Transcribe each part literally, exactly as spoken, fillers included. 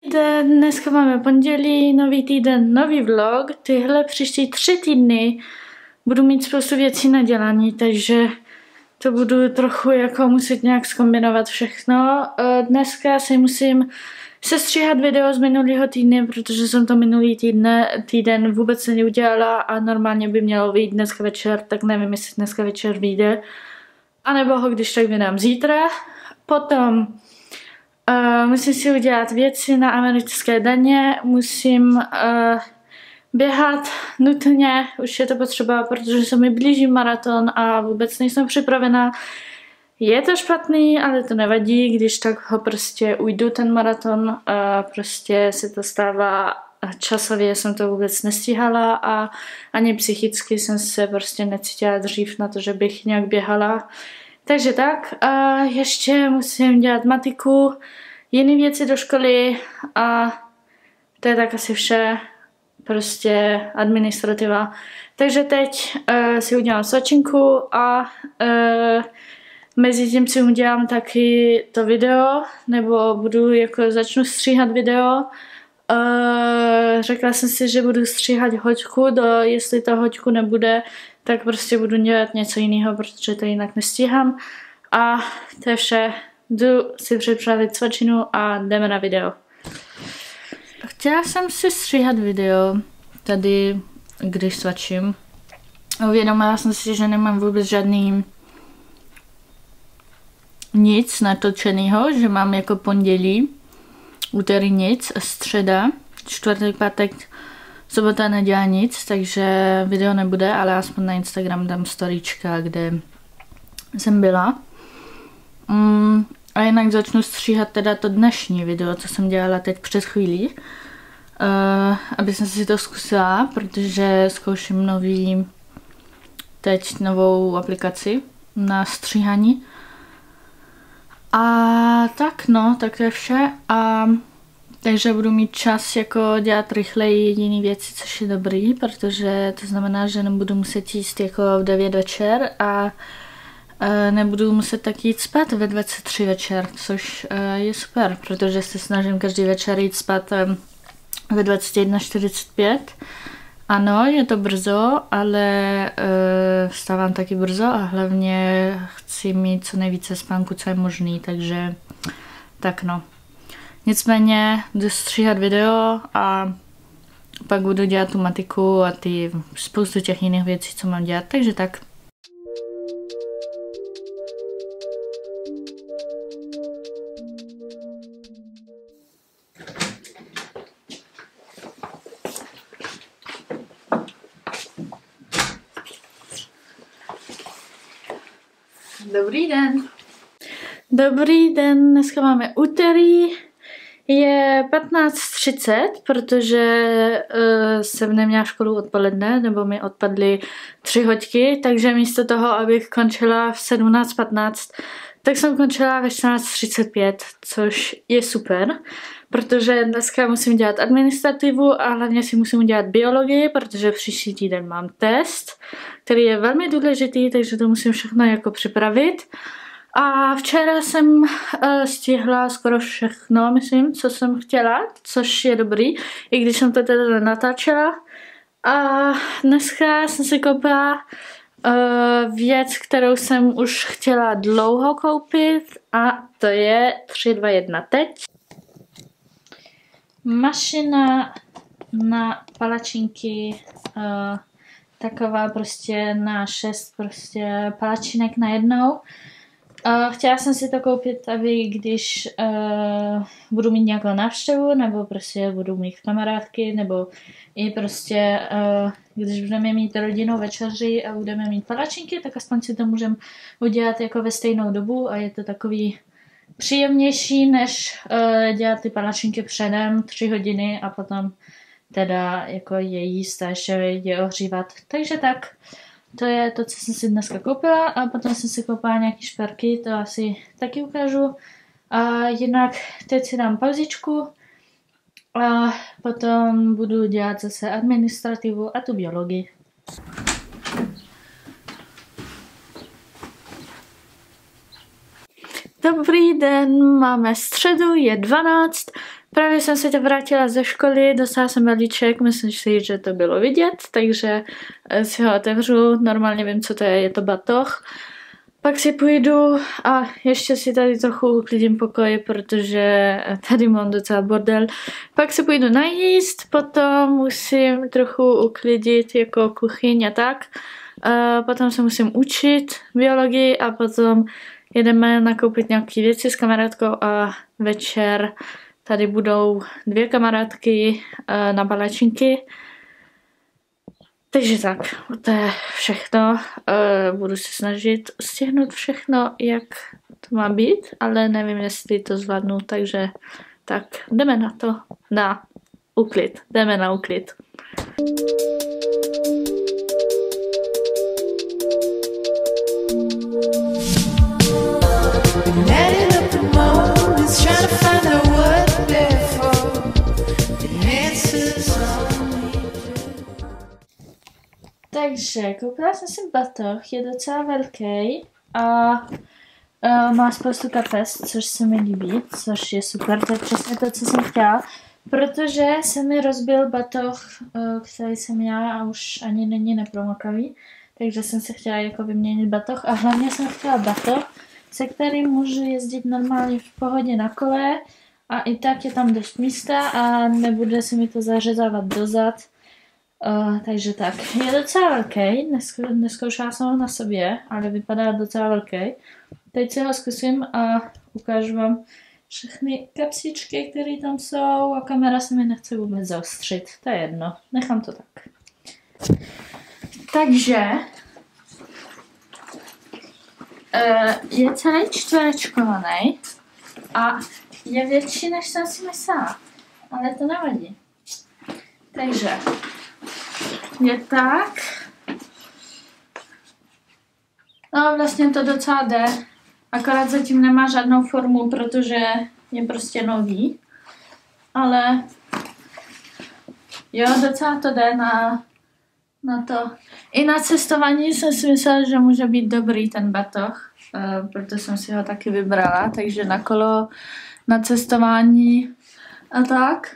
Dneska máme pondělí, nový týden, nový vlog. Tyhle příští tři týdny budu mít spoustu věcí na dělání, takže to budu trochu jako muset nějak zkombinovat všechno. Dneska si musím sestříhat video z minulého týdne, protože jsem to minulý týdne, týden vůbec neudělala a normálně by mělo vyjít dneska večer, tak nevím, jestli dneska večer vyjde. A nebo ho když tak vydám zítra. Potom Uh, musím si udělat věci na americké daně, musím uh, běhat nutně, už je to potřeba, protože se mi blíží maraton a vůbec nejsem připravená. Je to špatný, ale to nevadí, když tak ho prostě ujdu ten maraton, uh, prostě se to stává, časově jsem to vůbec nestíhala a ani psychicky jsem se prostě necítila dřív na to, že bych nějak běhala. Takže tak, a ještě musím dělat matiku, jiné věci do školy a to je tak asi vše, prostě administrativa. Takže teď uh, si udělám svačinku a uh, mezi tím si udělám taky to video, nebo budu jako začnu stříhat video. Uh, řekla jsem si, že budu stříhat hoďku, do, jestli to hoďku nebude, tak prostě budu dělat něco jiného, protože to jinak nestíhám. A to je vše. Jdu si připravit svačinu a jdeme na video. Chtěla jsem si stříhat video tady, když svačím. Uvědomila jsem si, že nemám vůbec žádný nic natočenýho, že mám jako pondělí, úterý nic, středa, čtvrtek, pátek, sobota nedělá nic, takže video nebude, ale aspoň na Instagram dám storyčka, kde jsem byla. Mm, a jinak začnu stříhat teda to dnešní video, co jsem dělala teď před chvílí. Uh, aby jsem si to zkusila, protože zkouším nový, teď novou aplikaci na stříhání. A tak no, tak to je vše. A takže budu mít čas jako dělat rychleji jiné věci, což je dobrý, protože to znamená, že nebudu muset jíst jako v devět večer a e, nebudu muset tak jít spát ve dvacet tři večer, což e, je super, protože se snažím každý večer jít spát e, ve dvacet jedna čtyřicet pět. Ano, je to brzo, ale e, vstávám taky brzo a hlavně chci mít co nejvíce spánku, co je možný, takže tak no. Nicméně jdu stříhat video a pak budu dělat tu matiku a ty spoustu těch jiných věcí, co mám dělat, takže tak. Dobrý den. Dobrý den, dneska máme úterý. Je patnáct třicet, protože uh, jsem neměla školu odpoledne, nebo mi odpadly tři hoďky, takže místo toho, abych končila v sedmnáct patnáct, tak jsem končila ve čtrnáct třicet pět, což je super, protože dneska musím dělat administrativu a hlavně si musím dělat biologii, protože příští týden mám test, který je velmi důležitý, takže to musím všechno jako připravit. A včera jsem uh, stihla skoro všechno, myslím, co jsem chtěla, což je dobrý, i když jsem to teda natáčela. A dneska jsem si koupila uh, věc, kterou jsem už chtěla dlouho koupit, a to je tři dva jedna teď. Mašina na palačinky, uh, taková prostě na šest prostě palačinek najednou. Uh, chtěla jsem si to koupit, aby když uh, budu mít nějakou návštěvu, nebo prostě budu mít kamarádky, nebo i prostě, uh, když budeme mít rodinnou večeři a budeme mít palačinky, tak aspoň si to můžeme udělat jako ve stejnou dobu a je to takový příjemnější, než uh, dělat ty palačinky předem tři hodiny a potom teda jako je jíst a ještě je ohřívat. Takže tak. To je to, co jsem si dneska koupila a potom jsem si koupila nějaký šperky, to asi taky ukážu. A jinak teď si dám pauzičku a potom budu dělat zase administrativu a tu biologii. Dobrý den, máme středu, je dvanáct, Právě jsem se vrátila ze školy, dostala jsem balíček, myslím si, že to bylo vidět, takže si ho otevřu, normálně vím, co to je, je to batoh. Pak si půjdu a ještě si tady trochu uklidím pokoj, protože tady mám docela bordel. Pak si půjdu najíst, potom musím trochu uklidit jako kuchyň a tak. Uh, potom se musím učit biologii a potom jedeme nakoupit nějaké věci s kamarádkou a večer tady budou dvě kamarádky uh, na palačinky. Takže tak, to je všechno. Uh, budu se snažit stihnout všechno, jak to má být, ale nevím, jestli to zvládnu, takže tak, jdeme na to, na uklid, jdeme na uklid. Takže koupila jsem si batoh, je docela velký a uh, má spoustu kapes, což se mi líbí, což je super, to je přesně to, co jsem chtěla, protože se mi rozbil batoh, uh, který jsem měla a už ani není nepromokavý, takže jsem se chtěla jako vyměnit batoh a hlavně jsem chtěla batoh, se kterým můžu jezdit normálně v pohodě na kole a i tak je tam dost místa a nebude se mi to zařezávat dozad. Uh, takže tak, je docela velký, neskoušela jsem ho na sobě, ale vypadá docela velký. Teď si ho zkusím a ukážu vám všechny kapsičky, které tam jsou a kamera se mi nechce vůbec zaostřit, to je jedno, nechám to tak. Takže uh, je celý čtverečkovaný a je větší, než jsem si myslela, ale to nevadí. Takže je tak. No vlastně to docela jde, akorát zatím nemá žádnou formu, protože je prostě nový. Ale jo, docela to jde na, na to. I na cestování jsem si myslela, že může být dobrý ten batoh, uh, proto jsem si ho taky vybrala, takže na kolo, na cestování a tak.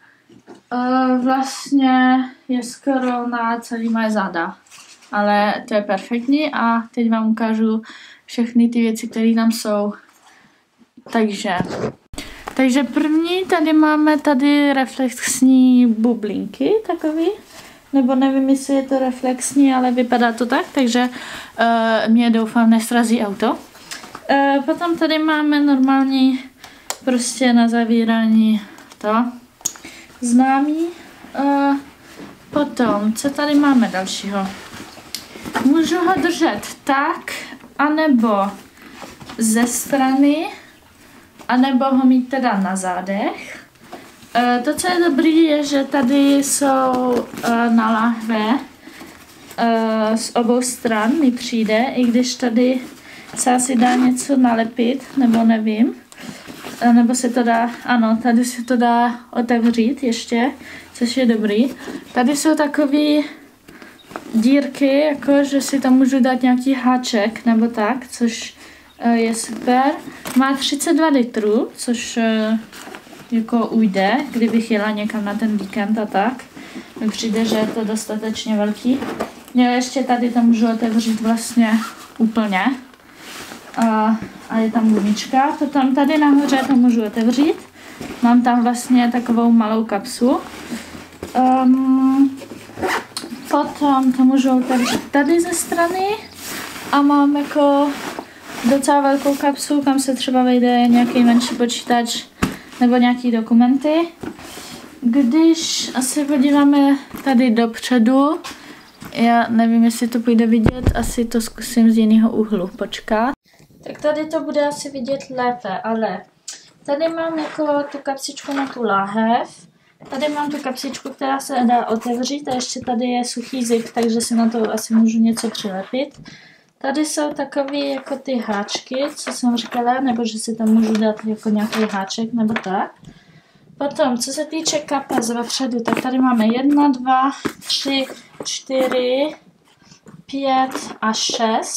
Uh, vlastně je skoro na celý moje záda, ale to je perfektní a teď vám ukážu všechny ty věci, které tam jsou. Takže, takže první tady máme tady reflexní bublinky takový, nebo nevím, jestli je to reflexní, ale vypadá to tak, takže uh, mě doufám nesrazí auto. Uh, potom tady máme normální prostě na zavírání to známý. Uh, potom, co tady máme dalšího? Můžu ho držet tak, anebo ze strany, anebo ho mít teda na zádech. Uh, to, co je dobrý, je, že tady jsou uh, na láhve uh, z obou stran mi přijde, i když tady se asi dá něco nalepit, nebo nevím. Nebo se to dá, ano, tady se to dá otevřít ještě, což je dobrý. Tady jsou takové dírky, jako že si tam můžu dát nějaký háček nebo tak, což je super. Má třicet dva litrů, což jako ujde, kdybych jela někam na ten víkend a tak. Mi přijde, že je to dostatečně velký. Já ještě tady to můžu otevřít vlastně úplně. A, a je tam gumička. Potom tady nahoře to můžu otevřít. Mám tam vlastně takovou malou kapsu. Um, potom to můžu otevřít tady ze strany. A mám jako docela velkou kapsu, kam se třeba vejde nějaký menší počítač nebo nějaký dokumenty. Když asi podíváme tady dopředu, já nevím, jestli to půjde vidět, asi to zkusím z jiného úhlu, počkat. Tak tady to bude asi vidět lépe, ale tady mám jako tu kapsičku na tu láhev. Tady mám tu kapsičku, která se dá otevřít a ještě tady je suchý zip, takže si na to asi můžu něco přilepit. Tady jsou takové jako ty háčky, co jsem říkala, nebo že si tam můžu dát jako nějaký háček nebo tak. Potom, co se týče kapes vepředu, tak tady máme jedna, dva, tři, čtyři, pět a šest.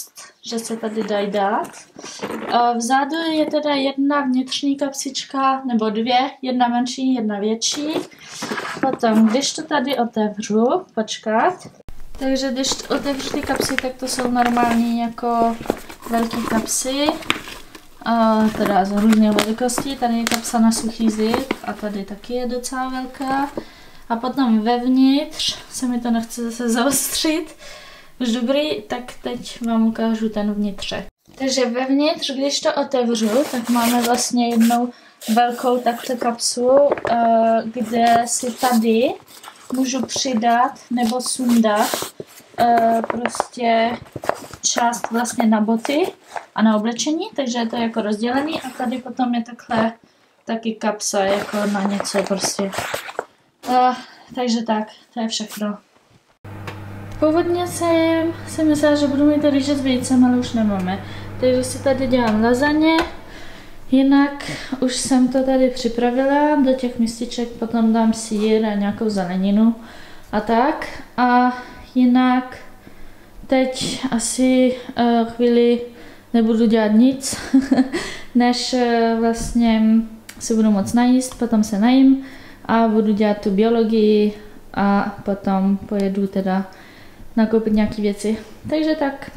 že se tady dají dát. Vzadu je teda jedna vnitřní kapsička, nebo dvě, jedna menší, jedna větší. Potom, když to tady otevřu, počkat. Takže když otevřu ty kapsy, tak to jsou normální jako velké kapsy. Uh, teda z různé velikosti. Tady je kapsa na suchý zip a tady taky je docela velká. A potom vevnitř, se mi to nechce zase zaostřit. Už dobrý, tak teď vám ukážu ten vnitřek. Takže vevnitř, když to otevřu, tak máme vlastně jednou velkou takhle kapsu, uh, kde si tady můžu přidat nebo sundat uh, prostě část vlastně na boty a na oblečení, takže je to jako rozdělený a tady potom je takhle taky kapsa jako na něco prostě. Uh, takže tak, to je všechno. Původně jsem si myslela, že budu mít rýže s vejcem, ale už nemáme. Takže si tady dělám lazaně. Jinak už jsem to tady připravila. Do těch mističek potom dám sýr a nějakou zeleninu a tak. A jinak teď asi uh, chvíli nebudu dělat nic, než uh, vlastně si budu moc najíst, potom se najím a budu dělat tu biologii a potom pojedu teda nakoupit nějaké věci. Takže tak.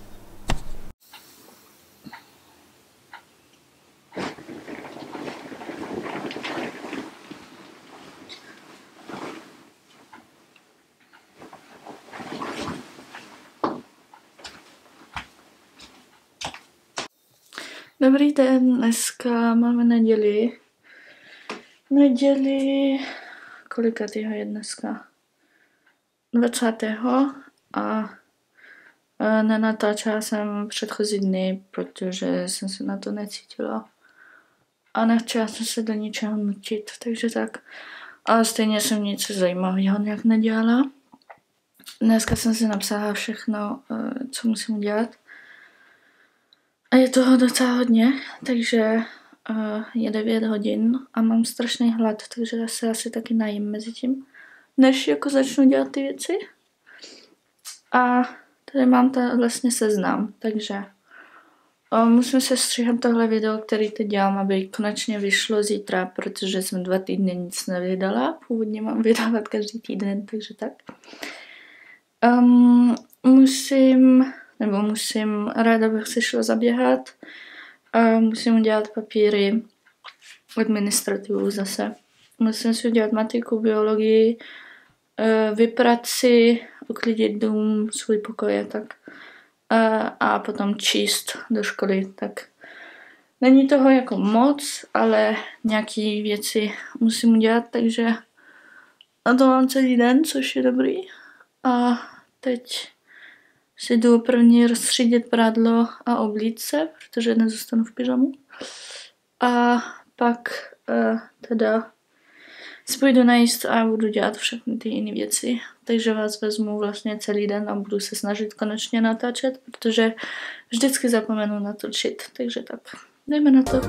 Dobrý den, dneska máme neděli. Neděli, kolikatýho je dneska? dvacátého a nenatáčela jsem předchozí dny, protože jsem se na to necítila a nechtěla jsem se do ničeho nutit, takže tak. Ale stejně jsem nic zajímavého nějak nedělala. Dneska jsem si napsala všechno, co musím dělat. A je toho docela hodně, takže je devět hodin a mám strašný hlad, takže se asi taky najím mezi tím, než jako začnu dělat ty věci. A tady mám ta vlastně seznam, takže o, musím se stříhat tohle video, který teď dělám, aby konečně vyšlo zítra, protože jsem dva týdny nic nevydala. Původně mám vydávat každý týden, takže tak. Um, musím, nebo musím, ráda bych si šla zaběhat. Uh, musím udělat papíry, administrativu zase. Musím si udělat matiku, biologii, uh, vyprat si, uklidit dům, svůj pokoj, tak. Uh, a potom číst do školy, tak. Není toho jako moc, ale nějaké věci musím udělat, takže na to mám celý den, což je dobrý. A teď si jdu první rozstřídit prádlo a oblít se, protože nezůstanu v pyžamu. A pak uh, teda si půjdu najíst a budu dělat všechny ty jiné věci. Takže vás vezmu vlastně celý den a budu se snažit konečně natáčet, protože vždycky zapomenu natočit. Takže tak, jdeme na to.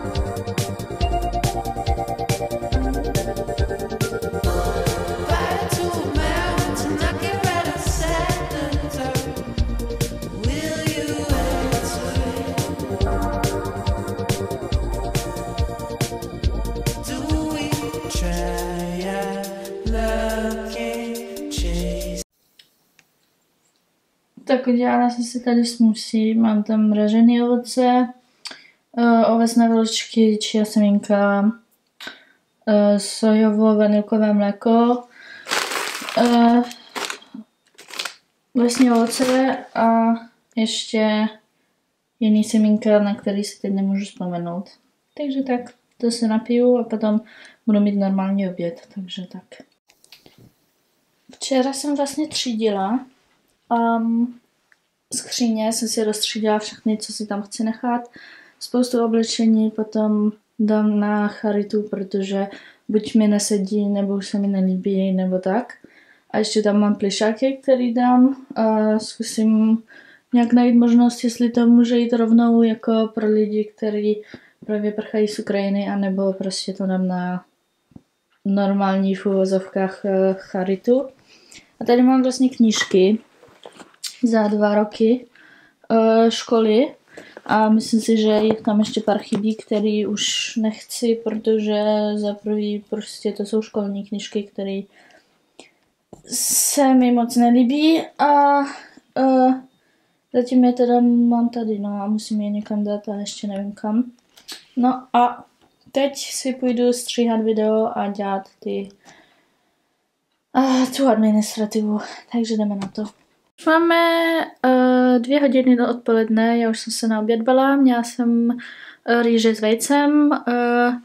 Tak udělala jsem si tady smoothie, mám tam mražený ovoce, ovesné vločky, chia semínka, sojovo-vanilkové mléko, lesní ovoce a ještě jiný semínka, na který si teď nemůžu vzpomenout. Takže tak, to se napiju a potom budu mít normální oběd, takže tak. Včera jsem vlastně třídila. Um, skříně jsem si rozstřídila všechny, co si tam chci nechat. Spoustu oblečení potom dám na charitu, protože buď mi nesedí, nebo už se mi nelíbí, nebo tak. A ještě tam mám plišáky, který dám. A zkusím nějak najít možnost, jestli to může jít rovnou jako pro lidi, kteří právě prchají z Ukrajiny, anebo prostě to dám na normální v uvozovkách charitu. A tady mám vlastně knížky za dva roky uh, školy a myslím si, že je tam ještě pár chybí, který už nechci, protože za prvý prostě to jsou školní knížky, které se mi moc nelíbí a uh, zatím je teda mám tady, no a musím je někam dát a ještě nevím kam. No a teď si půjdu stříhat video a dělat ty uh, tu administrativu, takže jdeme na to. Máme uh, dvě hodiny do odpoledne, já už jsem se naobědvala, měla jsem uh, rýže s vejcem, uh,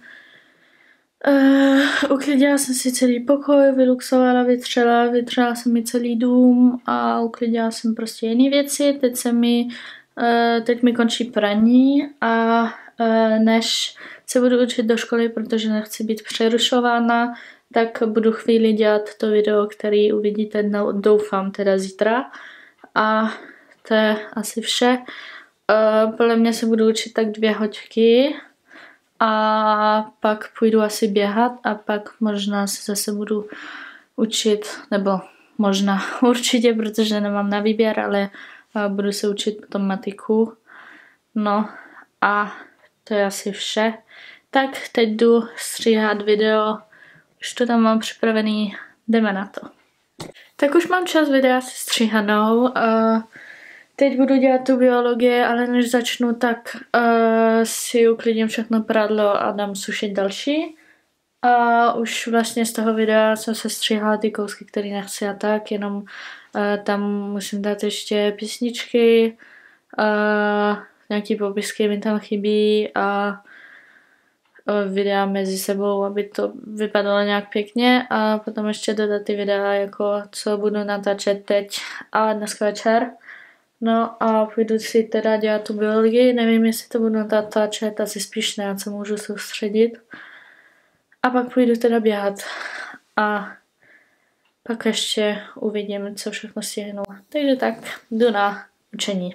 uh, uklidila jsem si celý pokoj, vyluxovala, vytřela, vytřela jsem mi celý dům a uklidila jsem prostě jiné věci. Teď se mi, uh, teď mi končí praní a uh, než se budu učit do školy, protože nechci být přerušována, tak budu chvíli dělat to video, který uvidíte, no, doufám, teda zítra. A to je asi vše. Uh, podle mě se budu učit tak dvě hoďky a pak půjdu asi běhat a pak možná se zase budu učit, nebo možná určitě, protože nemám na výběr, ale uh, budu se učit potom matiku. No a to je asi vše. Tak teď jdu stříhat video. Už to tam mám připravený, jdeme na to. Tak už mám čas videa se stříhanou. Uh, teď budu dělat tu biologii, ale než začnu, tak uh, si uklidím všechno prádlo a dám sušit další. A už vlastně z toho videa jsem se stříhala ty kousky, které nechci a tak, jenom uh, tam musím dát ještě písničky, uh, nějaký popisky mi tam chybí a videa mezi sebou, aby to vypadalo nějak pěkně a potom ještě dodat ty videa, jako co budu natáčet teď a dneska večer. No a půjdu si teda dělat tu biologii, nevím, jestli to budu natáčet, asi spíš ne, co můžu soustředit. A pak půjdu teda běhat a pak ještě uvidím, co všechno stihnu. Takže tak, jdu na učení.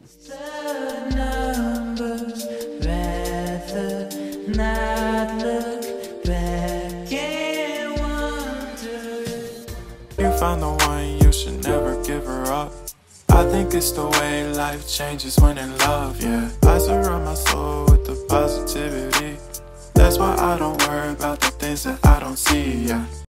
Not look back and wonder. You found the one, you should never give her up. I think it's the way life changes when in love, yeah. I surround my soul with the positivity. That's why I don't worry about the things that I don't see, yeah.